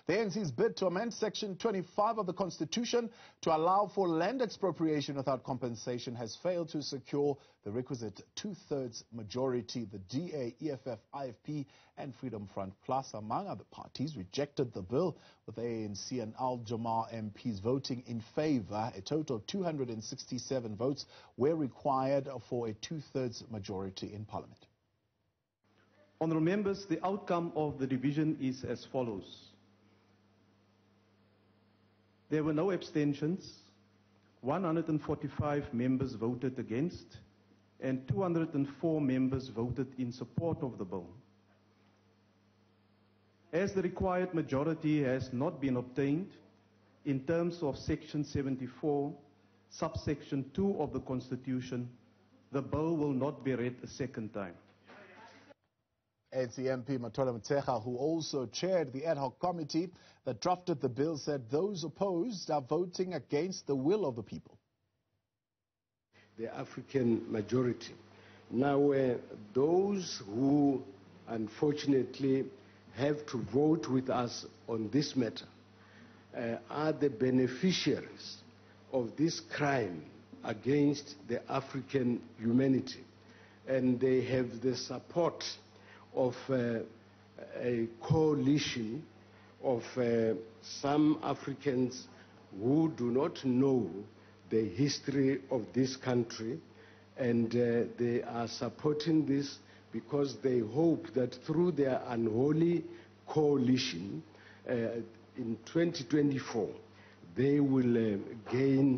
The ANC's bid to amend Section 25 of the Constitution to allow for land expropriation without compensation has failed to secure the requisite two-thirds majority. The DA, EFF, IFP and Freedom Front Plus, among other parties, rejected the bill, with ANC and Jama-ah MPs voting in favor. A total of 267 votes were required for a two-thirds majority in Parliament. Honourable members, the outcome of the division is as follows. There were no abstentions, 145 members voted against, and 204 members voted in support of the bill. As the required majority has not been obtained, in terms of Section 74, subsection 2 of the Constitution, the bill will not be read a second time. ANC MP Matola, who also chaired the ad hoc committee that drafted the bill, said those opposed are voting against the will of the people. The African majority. Now, those who unfortunately have to vote with us on this matter are the beneficiaries of this crime against the African humanity, and they have the support of a coalition of some Africans who do not know the history of this country, and they are supporting this because they hope that through their unholy coalition in 2024 they will gain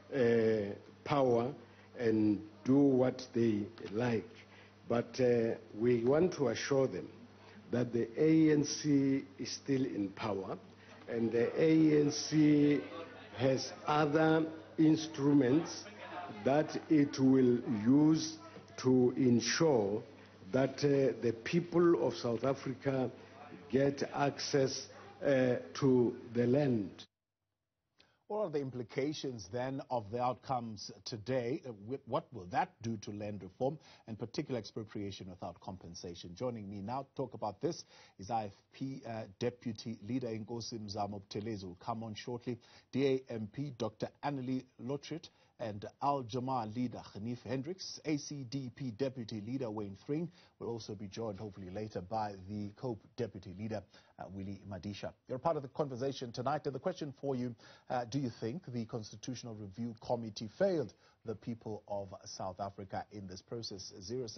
power and do what they like. But we want to assure them that the ANC is still in power, and the ANC has other instruments that it will use to ensure that the people of South Africa get access to the land. What are the implications then of the outcomes today? What will that do to land reform and particular expropriation without compensation? Joining me now to talk about this is IFP Deputy Leader Nkosi Mzamo Buthelezi, who will come on shortly, DA MP Dr Annelie Lotriet, and Jama-ah leader Ganief Hendricks. ACDP Deputy Leader Wayne Thring will also be joined hopefully later by the COPE Deputy Leader Willie Madisha. You're a part of the conversation tonight, and the question for you, do you think the Constitutional Review Committee failed the people of South Africa in this process?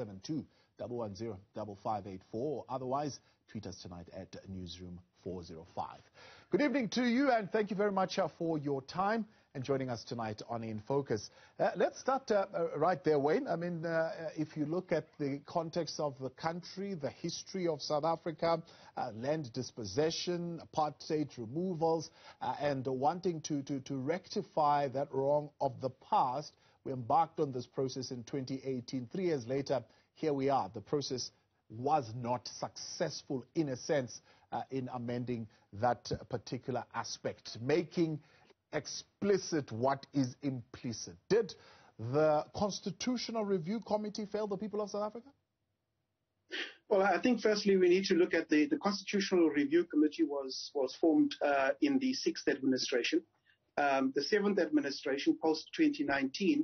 072-110-5584, or otherwise tweet us tonight at Newzroom 405. Good evening to you, and thank you very much for your time and joining us tonight on In Focus. Let's start right there, Wayne. I mean, if you look at the context of the country, the history of South Africa, land dispossession, apartheid removals, and wanting to rectify that wrong of the past, we embarked on this process in 2018. 3 years later, here we are. The process was not successful, in a sense, in amending that particular aspect, making explicit what is implicit. Did the Constitutional Review Committee fail the people of South Africa? Well, I think firstly we need to look at the Constitutional Review Committee was formed in the 6th administration. The 7th administration, post-2019,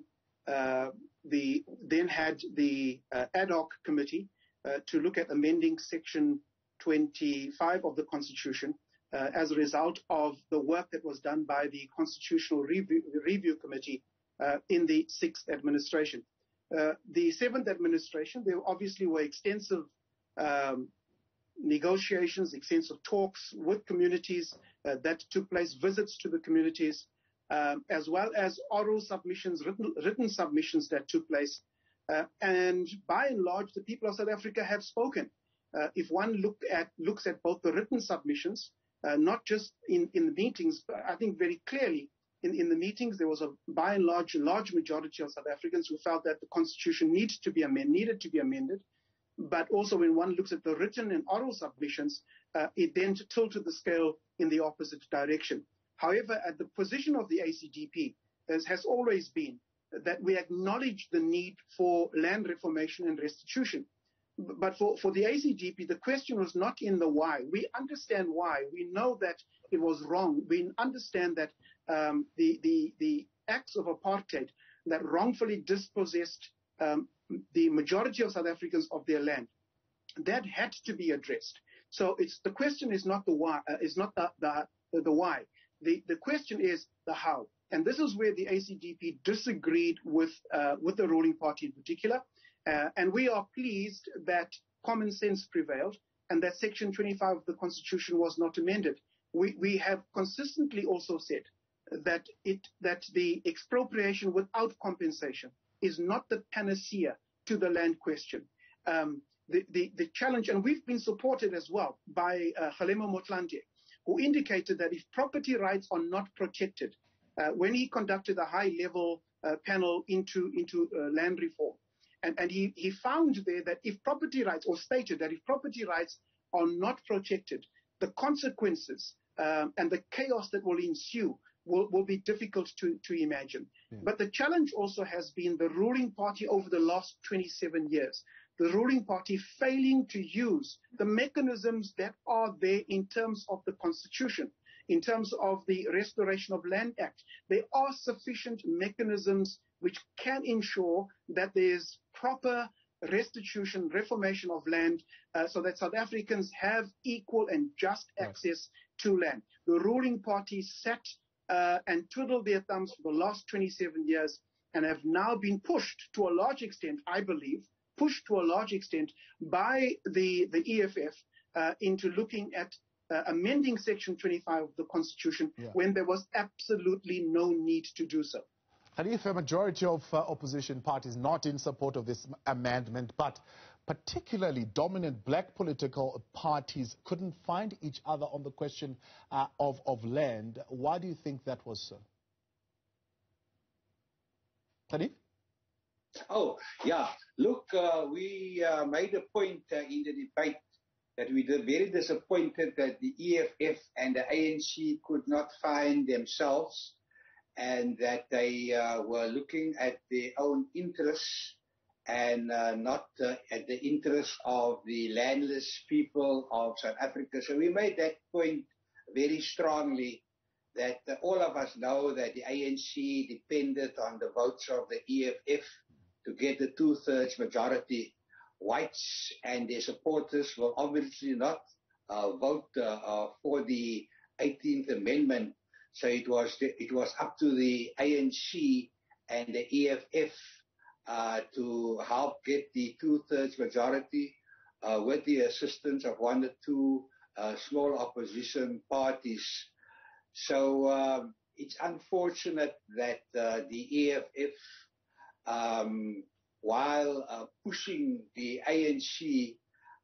then had the ad hoc committee to look at amending Section 25 of the Constitution as a result of the work that was done by the Constitutional Review Committee in the 6th administration. The 7th administration, there obviously were extensive negotiations, extensive talks with communities that took place, visits to the communities, as well as oral submissions, written submissions that took place. And by and large, the people of South Africa have spoken. If one looks at both the written submissions, not just in the meetings, but I think very clearly in the meetings there was by and large majority of South Africans who felt that the Constitution needed to be amended. But also when one looks at the written and oral submissions, it then tilted the scale in the opposite direction. However, at the position of the ACDP has always been that we acknowledge the need for land reformation and restitution. but for the ACDP, the question was not in the why. We understand why. We know that it was wrong. We understand that the acts of apartheid that wrongfully dispossessed the majority of South Africans of their land, that had to be addressed. So the question is not the why. Is not the why. The question is the how. And this is where the ACDP disagreed with the ruling party in particular. And we are pleased that common sense prevailed and that Section 25 of the Constitution was not amended. We have consistently also said that the expropriation without compensation is not the panacea to the land question. The challenge, and we've been supported as well by Kgalema Motlanthe, who indicated that if property rights are not protected, when he conducted a high-level panel into land reform, and he found there that if property rights, or stated that if property rights are not protected, the consequences and the chaos that will ensue will be difficult to imagine. Yeah. But the challenge also has been the ruling party over the last 27 years. The ruling party failing to use the mechanisms that are there in terms of the Constitution, in terms of the Restoration of Land Act. There are sufficient mechanisms which can ensure that there's proper restitution, reformation of land, so that South Africans have equal and just access to land. The ruling party sat and twiddled their thumbs for the last 27 years and have now been pushed to a large extent, I believe, by the EFF into looking at amending Section 25 of the Constitution when there was absolutely no need to do so. Ganief, a majority of opposition parties not in support of this amendment, but particularly dominant black political parties couldn't find each other on the question of land. Why do you think that was so? Ganief? Oh, yeah. Look, we made a point in the debate that we were very disappointed that the EFF and the ANC could not find themselves, and that they were looking at their own interests and not at the interests of the landless people of South Africa. So we made that point very strongly, that all of us know that the ANC depended on the votes of the EFF to get the two-thirds majority. Whites and their supporters will obviously not vote for the 18th Amendment. So it was up to the ANC and the EFF to help get the two-thirds majority with the assistance of one or two small opposition parties. So it's unfortunate that the EFF, while pushing the ANC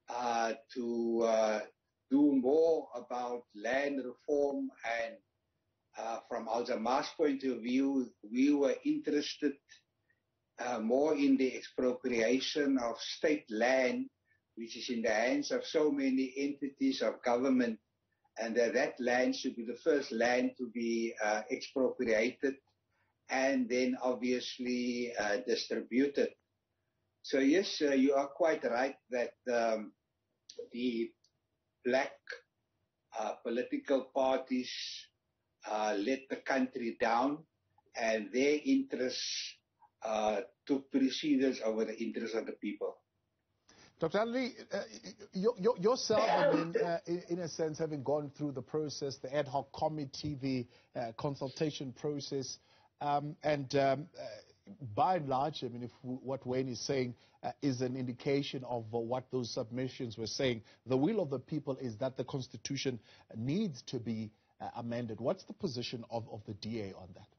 to do more about land reform, and from Al Jama-ah's point of view, we were interested more in the expropriation of state land, which is in the hands of so many entities of government, and that land should be the first land to be expropriated and then obviously distributed. So yes, you are quite right that the black political parties let the country down, and their interests took precedence over the interests of the people. Dr. Annelie, yourself, I mean, in a sense, having gone through the process, the ad hoc committee, the consultation process, and by and large, I mean, if what Wayne is saying is an indication of what those submissions were saying, the will of the people is that the Constitution needs to be amended. What's the position of the DA on that?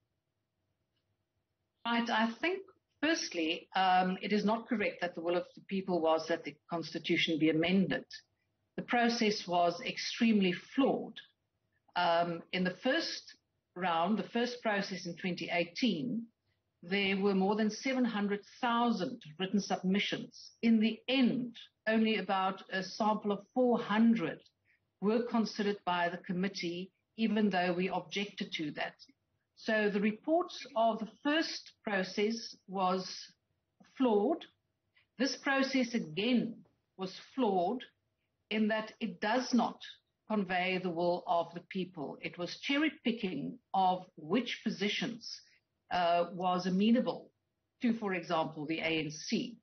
Right, I think, firstly, it is not correct that the will of the people was that the Constitution be amended. The process was extremely flawed. In the first round, the first process in 2018, there were more than 700,000 written submissions. In the end, only about a sample of 400 were considered by the committee, even though we objected to that. So the report of the first process was flawed. This process again was flawed in that it does not convey the will of the people. It was cherry-picking of which positions was amenable to, for example, the ANC.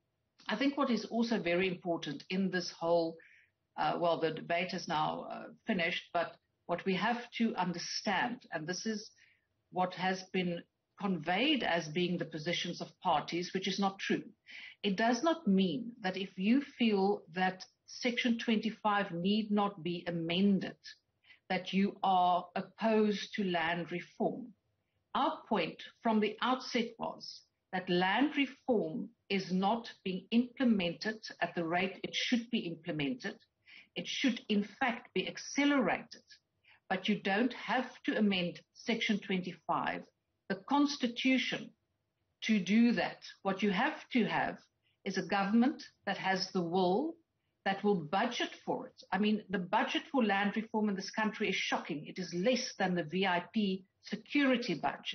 I think what is also very important in this whole, well, the debate is now finished, but what we have to understand, and this is what has been conveyed as being the positions of parties, which is not true. It does not mean that if you feel that Section 25 need not be amended, that you are opposed to land reform. Our point from the outset was that land reform is not being implemented at the rate it should be implemented. It should, in fact, be accelerated. But you don't have to amend Section 25, the Constitution, to do that. What you have to have is a government that has the will, that will budget for it. I mean, the budget for land reform in this country is shocking. It is less than the VIP security budget.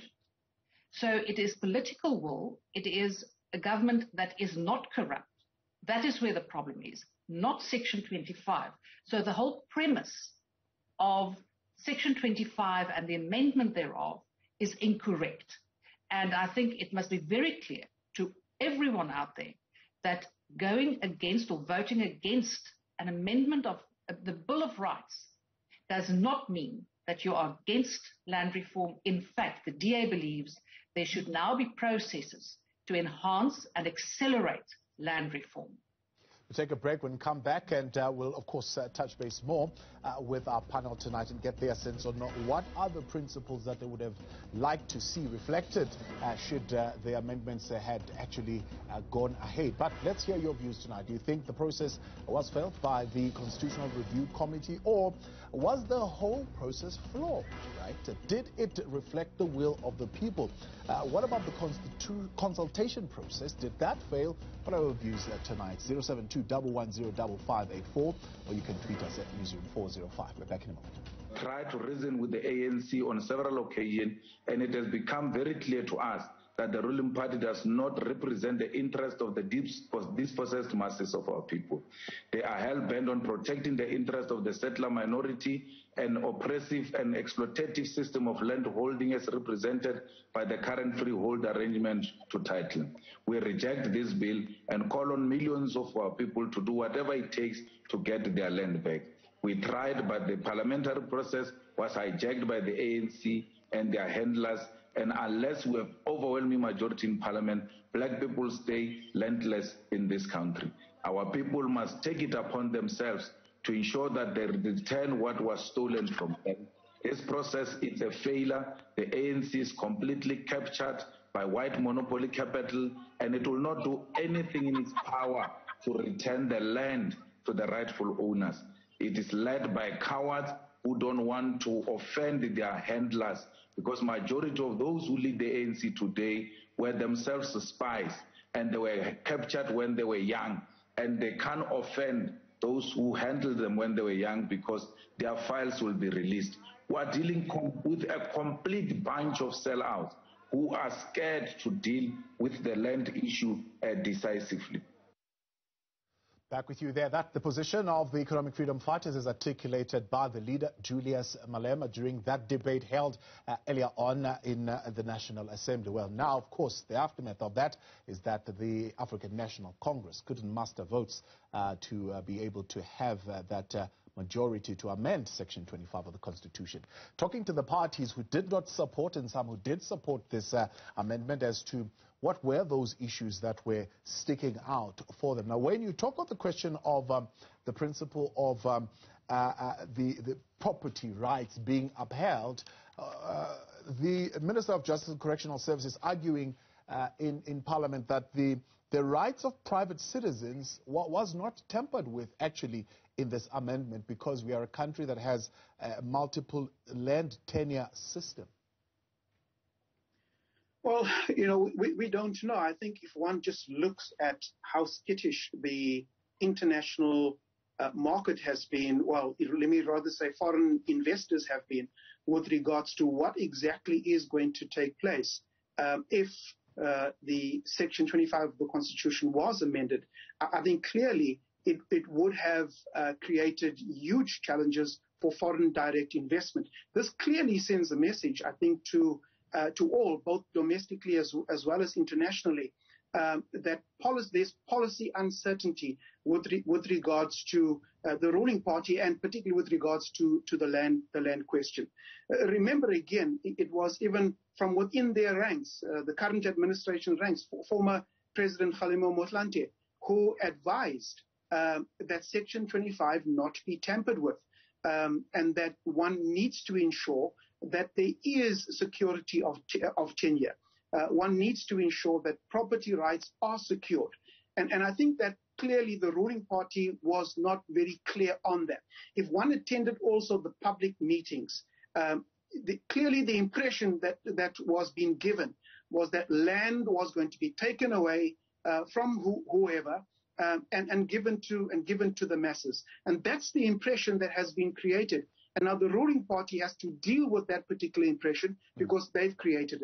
So it is political will. It is a government that is not corrupt. That is where the problem is, not Section 25. So the whole premise of Section 25 and the amendment thereof is incorrect. And I think it must be very clear to everyone out there that going against or voting against an amendment of the Bill of Rights does not mean that you are against land reform. In fact, the DA believes there should now be processes to enhance and accelerate land reform. We'll take a break. When we come back, and we'll, of course, touch base more with our panel tonight and get their sense on what other principles that they would have liked to see reflected should the amendments had actually gone ahead. But let's hear your views tonight. Do you think the process was failed by the Constitutional Review Committee, or was the whole process flawed, right? Did it reflect the will of the people? What about the consultation process? Did that fail? What are our views tonight? 072-110-5584, or you can tweet us at Newzroom 405. We're back in a moment. Tried to reason with the ANC on several occasions, and it has become very clear to us that the ruling party does not represent the interest of the dispossessed masses of our people. They are hell-bent on protecting the interest of the settler minority, an oppressive and exploitative system of land holding as represented by the current freehold arrangement to title. We reject this bill and call on millions of our people to do whatever it takes to get their land back. We tried, but the parliamentary process was hijacked by the ANC and their handlers, and unless we have overwhelming majority in parliament, black people stay landless in this country. Our people must take it upon themselves to ensure that they return what was stolen from them. This process is a failure. The ANC is completely captured by white monopoly capital, and it will not do anything in its power to return the land to the rightful owners. It is led by cowards who don't want to offend their handlers, because majority of those who lead the ANC today were themselves spies, and they were captured when they were young, and they can't offend those who handled them when they were young because their files will be released. We're dealing with a complete bunch of sellouts who are scared to deal with the land issue decisively. Back with you there. That's the position of the economic freedom fighters as articulated by the leader, Julius Malema, during that debate held earlier on in the National Assembly. Well, now, of course, the aftermath of that is that the African National Congress couldn't muster votes to be able to have that majority to amend Section 25 of the Constitution. Talking to the parties who did not support and some who did support this amendment as to what were those issues that were sticking out for them. Now, when you talk about the question of the principle of the property rights being upheld, the Minister of Justice and Correctional Services arguing in Parliament that the rights of private citizens was not tampered with actually in this amendment, because we are a country that has a multiple land tenure system. Well, you know, we don't know. I think if one just looks at how skittish the international market has been, well, let me rather say foreign investors have been with regards to what exactly is going to take place if the Section 25 of the Constitution was amended, I think clearly it would have created huge challenges for foreign direct investment. This clearly sends a message, I think, to all, both domestically as well as internationally, that there's policy uncertainty with regards to the ruling party, and particularly with regards to the land question. Remember again, it was even from within their ranks, the current administration ranks, former President Kgalema Motlanthe, who advised that Section 25 not be tampered with, and that one needs to ensure that there is security of tenure. One needs to ensure that property rights are secured. And I think that clearly the ruling party was not very clear on that. If one attended also the public meetings, clearly the impression that was being given was that land was going to be taken away from whoever and given to the masses. And that's the impression that has been created. And now the ruling party has to deal with that particular impression because they've created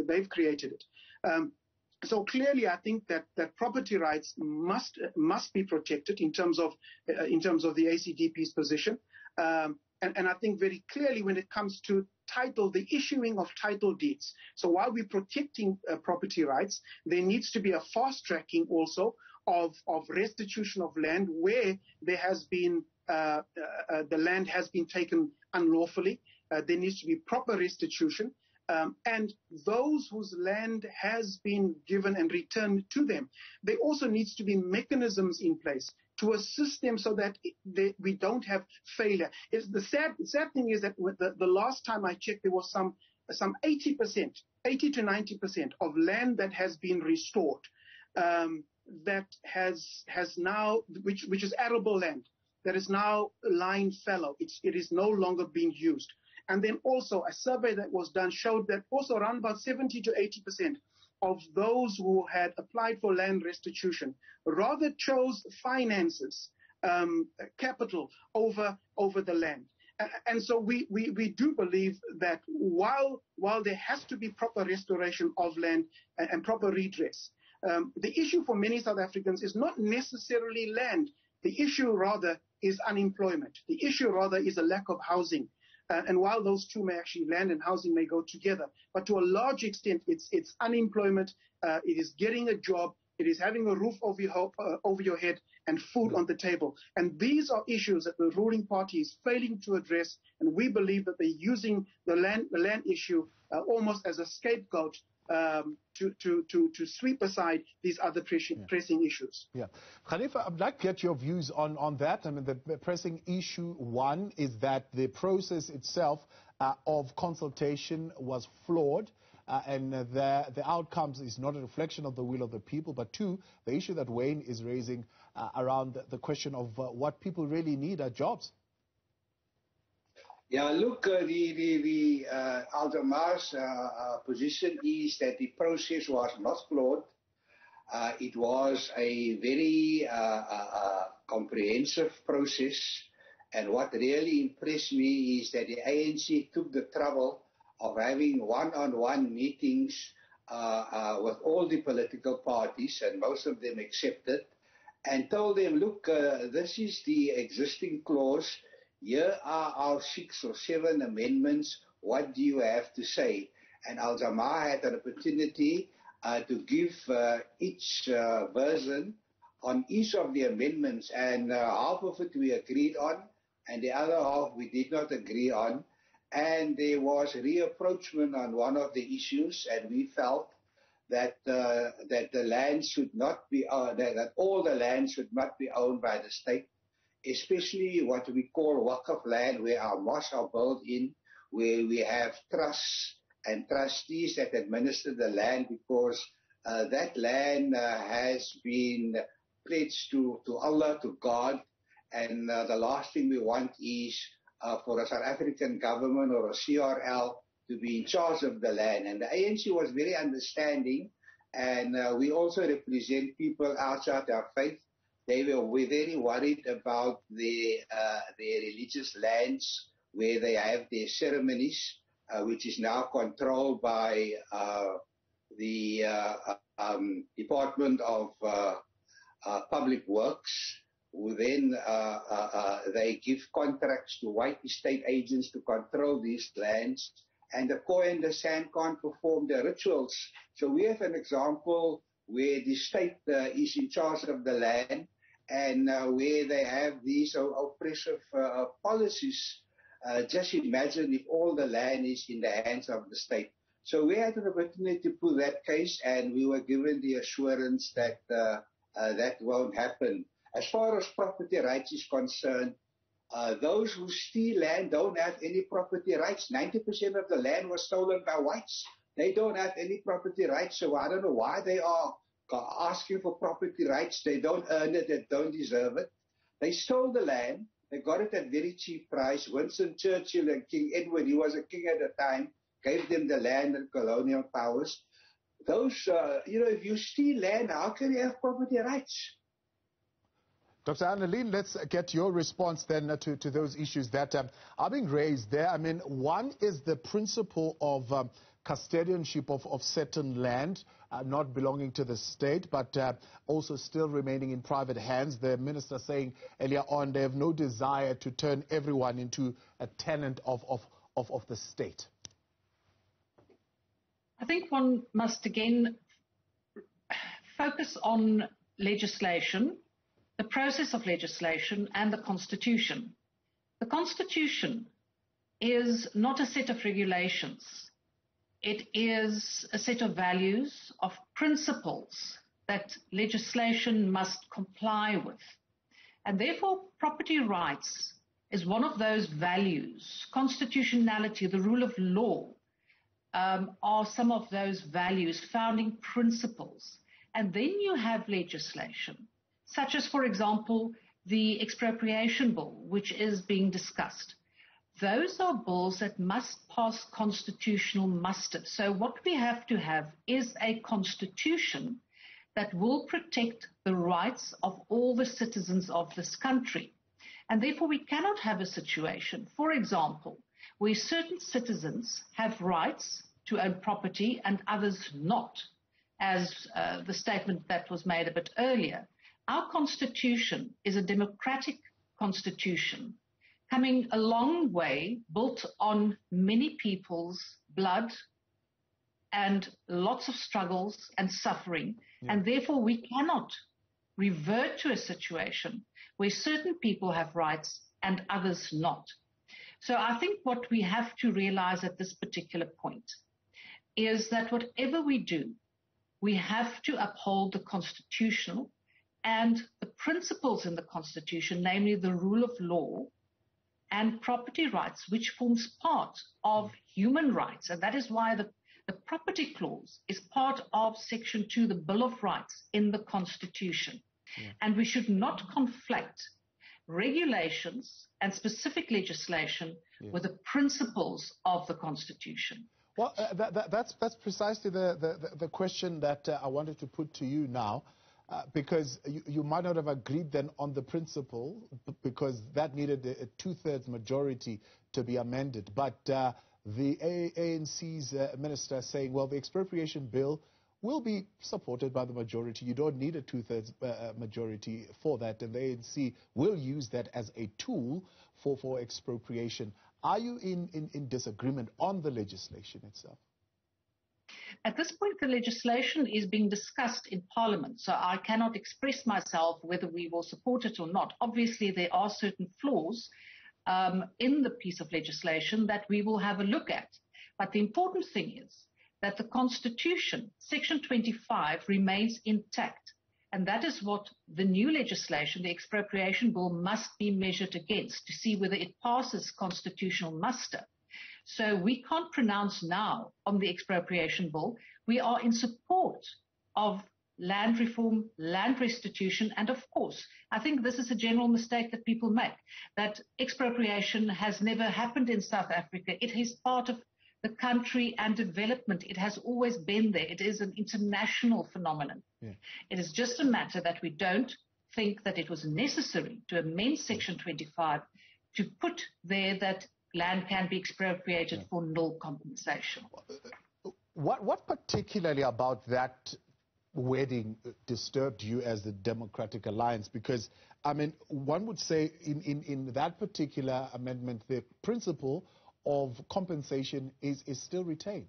it. So clearly, I think that property rights must be protected in terms of the ACDP's position. And I think very clearly when it comes to the issuing of title deeds. So while we're protecting property rights, there needs to be a fast tracking also of restitution of land where there has been the land has been taken unlawfully. There needs to be proper restitution. And those whose land has been given and returned to them, there also needs to be mechanisms in place to assist them so that we don't have failure. The sad thing is that the last time I checked, there was some 80% to 90% of land that has been restored, that has now, which is arable land, that is now lying fallow. It is no longer being used. And then also a survey that was done showed that also around about 70 to 80% of those who had applied for land restitution rather chose finances, capital over the land. And so we do believe that while there has to be proper restoration of land and proper redress, the issue for many South Africans is not necessarily land. The issue rather is unemployment. The issue rather is a lack of housing. And while those two may actually, land and housing may go together, but to a large extent, it's unemployment, it is getting a job, it is having a roof over your head and food on the table. And these are issues that the ruling party is failing to address, and we believe that they're using the land issue almost as a scapegoat to sweep aside these other pressing issues. Yeah. Ganief, I'd like to get your views on that. I mean, the pressing issue one is that the process itself of consultation was flawed, and the outcomes is not a reflection of the will of the people. But two, the issue that Wayne is raising around the question of what people really need are jobs. Yeah, look, the Jama-ah's position is that the process was not flawed. It was a very comprehensive process. And what really impressed me is that the ANC took the trouble of having one-on-one meetings with all the political parties, and most of them accepted, and told them, look, this is the existing clause. Here are our 6 or 7 amendments. What do you have to say? And Jama-ah had an opportunity to give each version on each of the amendments, and half of it we agreed on, and the other half we did not agree on. And there was reapproachment on one of the issues, and we felt that the land should not be that all the land should not be owned by the state, especially what we call waqf land, where our mosques are built in, where we have trusts and trustees that administer the land, because that land has been pledged to Allah, to God, and the last thing we want is for a South African government or a CRL to be in charge of the land. And the ANC was very understanding, and we also represent people outside our faith. They were very worried about their religious lands where they have their ceremonies, which is now controlled by the Department of Public Works, who then they give contracts to white estate agents to control these lands, and the Khoi and the San can't perform their rituals. So we have an example where the state is in charge of the land, and where they have these oppressive policies. Just imagine if all the land is in the hands of the state. So we had an opportunity to put that case, and we were given the assurance that that won't happen. As far as property rights is concerned, those who steal land don't have any property rights. 90% of the land was stolen by whites. They don't have any property rights, so I don't know why they are asking for property rights. They don't earn it, they don't deserve it. They stole the land, they got it at very cheap price. Winston Churchill and King Edward, he was a king at the time, gave them the land and colonial powers. Those, if you steal land, how can you have property rights? Dr. Annelie, let's get your response then to those issues that are being raised there. I mean, one is the principle of custodianship of certain land, not belonging to the state, but also still remaining in private hands. The minister saying earlier on they have no desire to turn everyone into a tenant of the state. I think one must again focus on legislation, the process of legislation, and the Constitution. The Constitution is not a set of regulations. It is a set of values, of principles that legislation must comply with. And therefore, property rights is one of those values. Constitutionality, the rule of law, are some of those values, founding principles. And then you have legislation, such as, for example, the expropriation bill, which is being discussed. Those are bills that must pass constitutional muster. So what we have to have is a constitution that will protect the rights of all the citizens of this country. And therefore, we cannot have a situation, for example, where certain citizens have rights to own property and others not, as the statement that was made a bit earlier. Our constitution is a democratic constitution, coming a long way, built on many people's blood and lots of struggles and suffering. Yeah. And therefore, we cannot revert to a situation where certain people have rights and others not. So I think what we have to realize at this particular point is that whatever we do, we have to uphold the constitutional and the principles in the Constitution, namely the rule of law and property rights, which forms part of human rights. And that is why the property clause is part of Section 2, the Bill of Rights in the Constitution. Yeah. And we should not conflate regulations and specific legislation with the principles of the Constitution. Well, that's precisely the question that I wanted to put to you now, because you might not have agreed then on the principle, because that needed a two-thirds majority to be amended. But the ANC's minister saying, well, the expropriation bill will be supported by the majority. You don't need a two-thirds majority for that, and the ANC will use that as a tool for expropriation. Are you in disagreement on the legislation itself? At this point, the legislation is being discussed in Parliament, so I cannot express myself whether we will support it or not. Obviously, there are certain flaws in the piece of legislation that we will have a look at. But the important thing is that the Constitution, Section 25, remains intact. And that is what the new legislation, the expropriation bill, must be measured against to see whether it passes constitutional muster. So we can't pronounce now on the expropriation bill. We are in support of land reform, land restitution, and of course, I think this is a general mistake that people make, that expropriation has never happened in South Africa. It is part of the country and development. It has always been there. It is an international phenomenon. Yeah. It is just a matter that we don't think that it was necessary to amend Section 25 to put there that land can be expropriated for nil compensation. What particularly about that wedding disturbed you as the Democratic Alliance? Because, I mean, one would say in that particular amendment, the principle of compensation is still retained.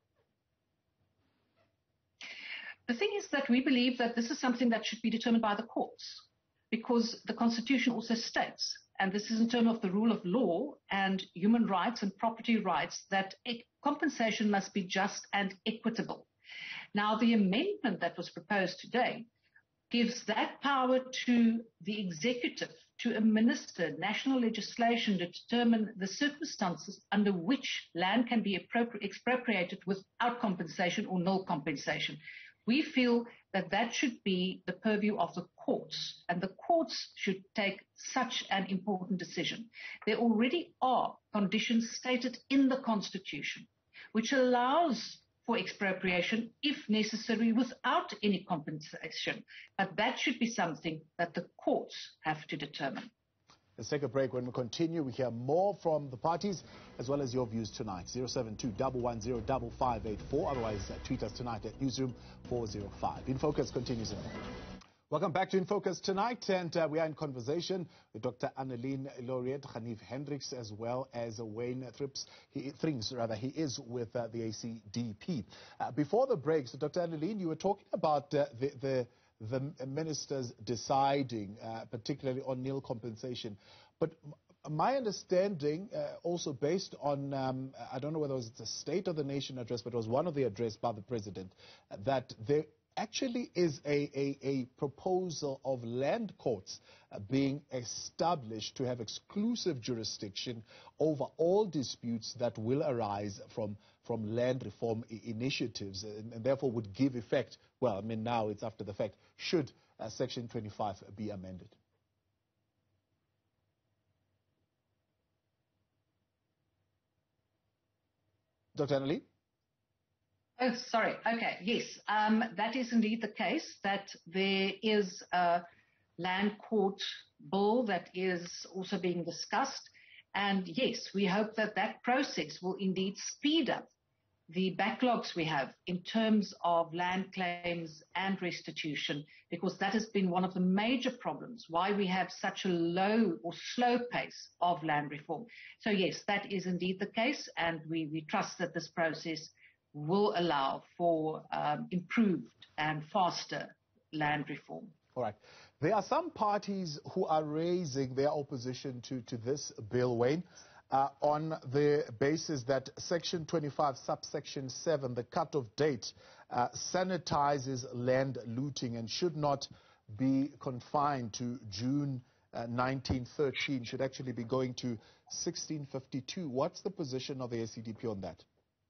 The thing is that we believe that this is something that should be determined by the courts, because the Constitution also states, and this is in terms of the rule of law and human rights and property rights, that compensation must be just and equitable. Now, the amendment that was proposed today gives that power to the executive to administer national legislation to determine the circumstances under which land can be expropriated without compensation or no compensation. We feel that that should be the purview of the courts, and the courts should take such an important decision. There already are conditions stated in the Constitution which allows for expropriation if necessary without any compensation, but that should be something that the courts have to determine. Let's take a break. When we continue, we hear more from the parties as well as your views tonight. 072-110-5584. Otherwise, tweet us tonight at Newzroom 405. In Focus continues. Welcome back to In Focus tonight, and we are in conversation with Dr. Annelie Lotriet, Ganief Hendricks, as well as Wayne Thring. He is with the ACDP. Before the breaks, Dr. Annelie, you were talking about the ministers deciding, particularly on nil compensation. But my understanding, also based on, I don't know whether it was the State of the Nation address, but it was one of the address by the President, that there actually is a proposal of land courts being established to have exclusive jurisdiction over all disputes that will arise from land reform initiatives, and therefore would give effect, well, I mean, now it's after the fact, should Section 25 be amended. Dr. Annelie? Oh, sorry. Okay, yes. That is indeed the case, that there is a land court bill that is also being discussed. And yes, we hope that that process will indeed speed up the backlogs we have in terms of land claims and restitution, because that has been one of the major problems why we have such a low or slow pace of land reform. So yes, that is indeed the case, and we trust that this process will allow for improved and faster land reform. All right. There are some parties who are raising their opposition to this bill, Wayne, on the basis that Section 25, subsection 7, the cut-off date, sanitizes land looting and should not be confined to June 1913, should actually be going to 1652. What's the position of the ACDP on that?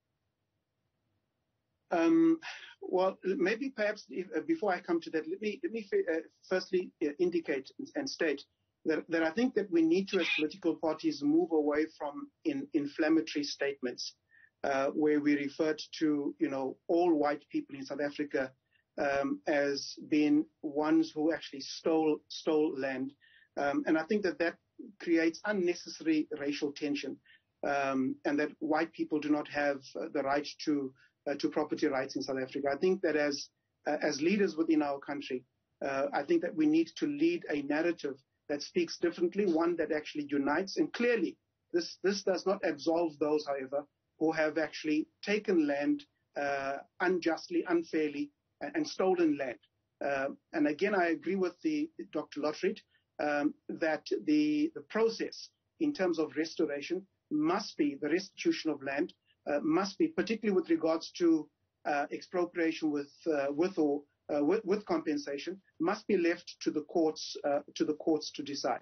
Well, maybe perhaps before I come to that, let me firstly indicate and state that I think that we need to, as political parties, move away from inflammatory statements where we referred to, all white people in South Africa as being ones who actually stole land, and I think that creates unnecessary racial tension, and that white people do not have the right to property rights in South Africa. I think that as leaders within our country, I think that we need to lead a narrative that speaks differently, one that actually unites. And clearly, this does not absolve those, however, who have actually taken land unjustly, unfairly, and stolen land. And again, I agree with Dr. Lotriet that the process in terms of restoration must be the restitution of land. Must be, particularly with regards to expropriation with compensation, must be left to the courts to decide.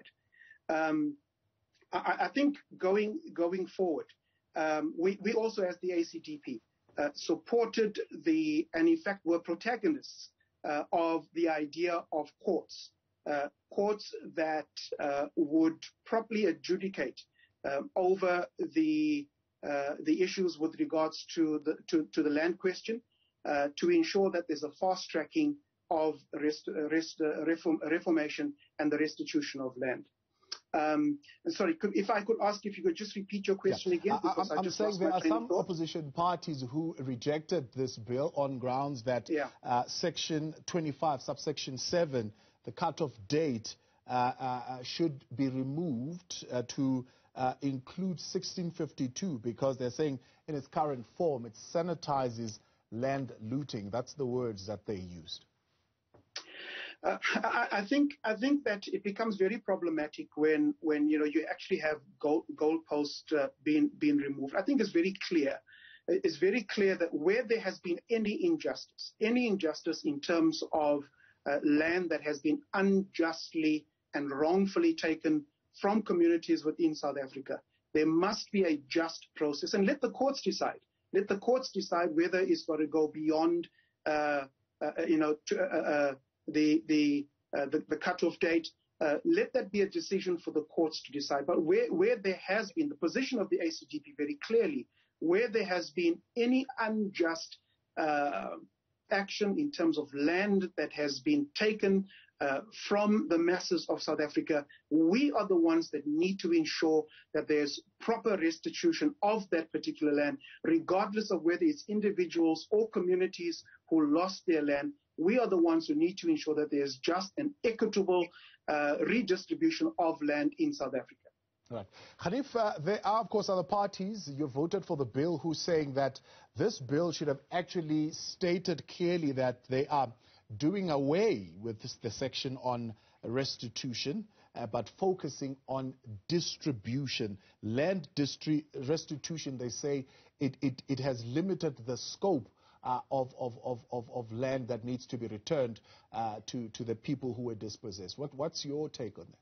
I think going forward, we also, as the ACDP, supported and in fact were protagonists of the idea of courts that would properly adjudicate over the issues with regards to the land question, to ensure that there's a fast tracking of reformation and the restitution of land. Sorry, if I could ask if you could just repeat your question again. Because I'm saying there are some opposition parties who rejected this bill on grounds that Section 25, subsection 7, the cut-off date, should be removed to include 1652, because they're saying in its current form it sanitizes land looting. That's the words that they used. I think that it becomes very problematic when you actually have goalposts being removed. I think it's very clear. It's very clear that where there has been any injustice in terms of land that has been unjustly and wrongfully taken from communities within South Africa, there must be a just process, and let the courts decide. Let the courts decide whether it's got to go beyond the cutoff date. Let that be a decision for the courts to decide. But where there has been, the position of the ACDP very clearly, where there has been any unjust action in terms of land that has been taken from the masses of South Africa, we are the ones that need to ensure that there's proper restitution of that particular land, regardless of whether it's individuals or communities who lost their land. We are the ones who need to ensure that there's just and equitable redistribution of land in South Africa. Right. Ganief, there are, of course, other parties. You voted for the bill who's saying that this bill should have actually stated clearly that they are doing away with the section on restitution, but focusing on distribution. Land restitution, they say it has limited the scope of land that needs to be returned to the people who were dispossessed. What's your take on that?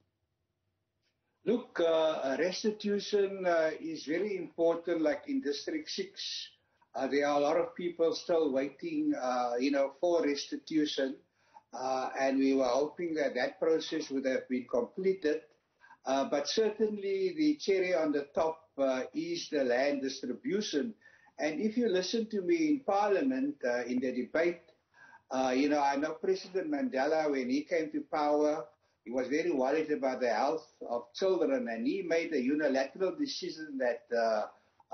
Look, restitution is very important. Like in District 6, there are a lot of people still waiting, for restitution, and we were hoping that that process would have been completed. But certainly the cherry on the top is the land distribution. And if you listen to me in Parliament, in the debate, I know President Mandela, when he came to power, he was very worried about the health of children, and he made a unilateral decision that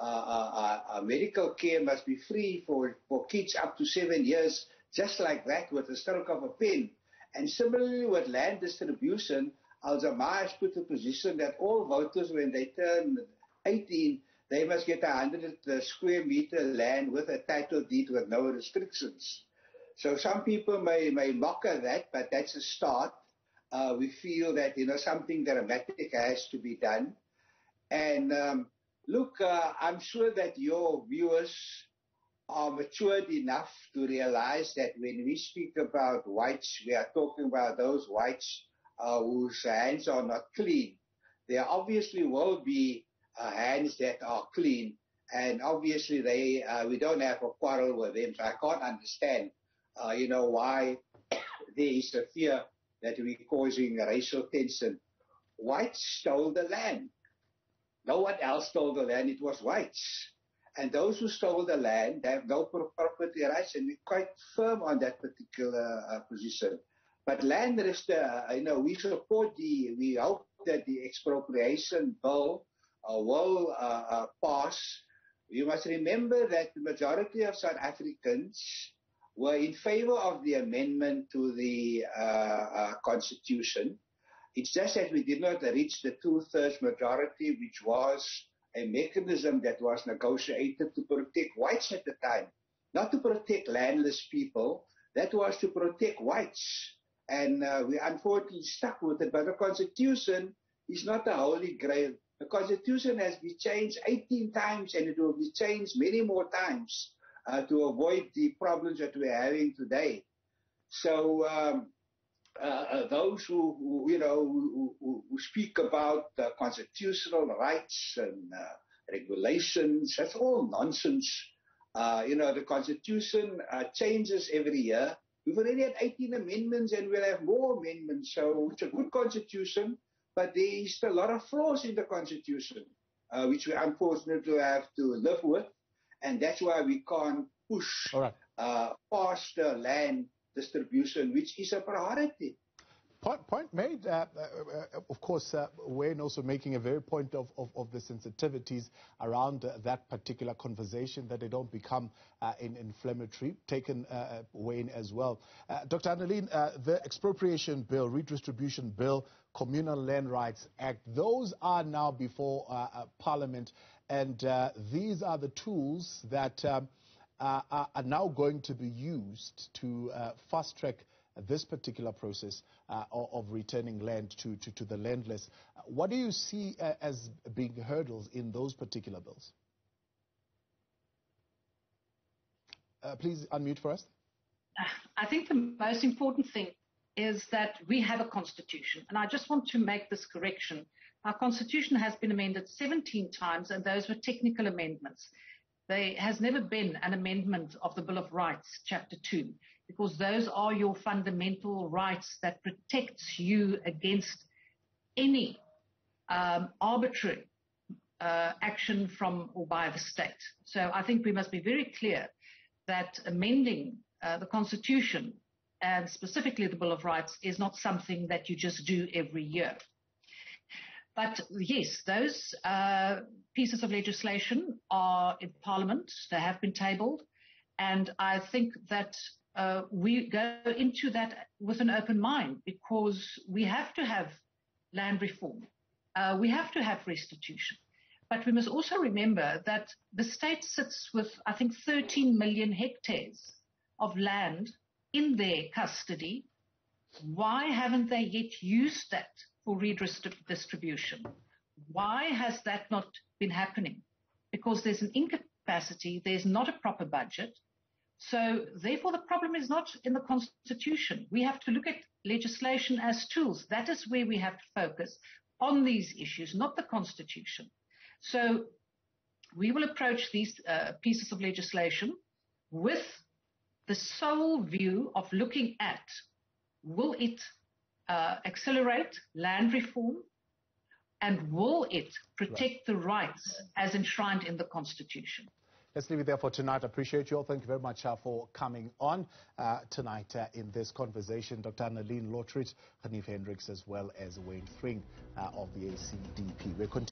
medical care must be free for kids up to 7 years, just like that, with a stroke of a pen. And similarly with land distribution, Jama-ah has put a position that all voters, when they turn 18, they must get 100 square meter land with a title deed with no restrictions. So some people may mock at that, but that's a start. We feel that, something dramatic has to be done. And look, I'm sure that your viewers are matured enough to realize that when we speak about whites, we are talking about those whites whose hands are not clean. There obviously will be hands that are clean, and obviously we don't have a quarrel with them. So I can't understand, why there is a fear that we're causing racial tension. Whites stole the land. No one else stole the land, it was whites. And those who stole the land, they have no property rights, and we're quite firm on that particular position. But land we support we hope that the expropriation bill will pass. You must remember that the majority of South Africans were in favor of the amendment to the Constitution. It's just that we did not reach the 2/3 majority, which was a mechanism that was negotiated to protect whites at the time, not to protect landless people. That was to protect whites. And we unfortunately stuck with it. But the Constitution is not a holy grail. The Constitution has been changed 18 times, and it will be changed many more times to avoid the problems that we're having today. So those who speak about constitutional rights and regulations, that's all nonsense. The Constitution changes every year. We've already had 18 amendments, and we'll have more amendments. So it's a good Constitution, but there is a lot of flaws in the Constitution, which we unfortunately have to live with. And that's why we can't push past the land distribution, which is a priority. Point made. Of course, Wayne also making a very point of the sensitivities around that particular conversation, that they don't become inflammatory. Taken, Wayne, as well. Dr. Annelie, the expropriation bill, redistribution bill, Communal Land Rights Act, those are now before Parliament, and these are the tools that are now going to be used to fast-track this particular process of returning land to the landless. What do you see as being hurdles in those particular bills? Please unmute for us. I think the most important thing is that we have a constitution, and I just want to make this correction. Our constitution has been amended 17 times, and those were technical amendments. There has never been an amendment of the Bill of Rights, Chapter 2, because those are your fundamental rights that protects you against any arbitrary action from or by the state. So I think we must be very clear that amending the Constitution, and specifically the Bill of Rights, is not something that you just do every year. But yes, those pieces of legislation are in Parliament. They have been tabled. And I think that we go into that with an open mind, because we have to have land reform. We have to have restitution. But we must also remember that the state sits with, I think, 13 million hectares of land in their custody. Why haven't they yet used that for redistribution? Why has that not been happening? Because there's an incapacity, there's not a proper budget. So therefore the problem is not in the Constitution. We have to look at legislation as tools. That is where we have to focus on these issues, not the Constitution. So we will approach these pieces of legislation with the sole view of looking at, will it accelerate land reform, and will it protect the rights as enshrined in the Constitution? Let's leave it there for tonight. I appreciate you all. Thank you very much for coming on tonight in this conversation. Dr. Annelie Lotriet, Ganief Hendricks, as well as Wayne Thring of the ACDP.